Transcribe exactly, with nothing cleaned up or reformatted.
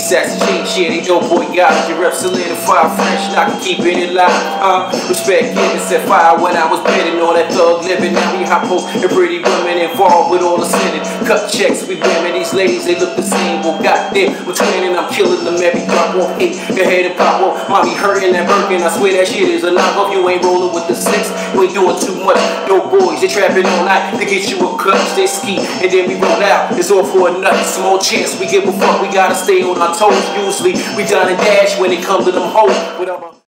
Assassinate shit, they know boy got it. Your rep solidified, French, not keeping it live. Uh, respect given, set fire when I was betting on that thug living. Now we hot post and pretty women involved with all the sinning. Cut checks with women, these ladies, they look the same. Well, goddamn, we're twinning, I'm killing them every drop off eight. Your head and pop off, mommy hurting that Birkin. I swear that shit is a knockoff. You ain't rolling with the six, you ain't doing too much. No boys, they trapping all night to get you a cut. They ski and then we roll out. It's all for a nut. Small chance we give a fuck. We gotta stay on our toes. Usually we done and dash when it comes to them hoes.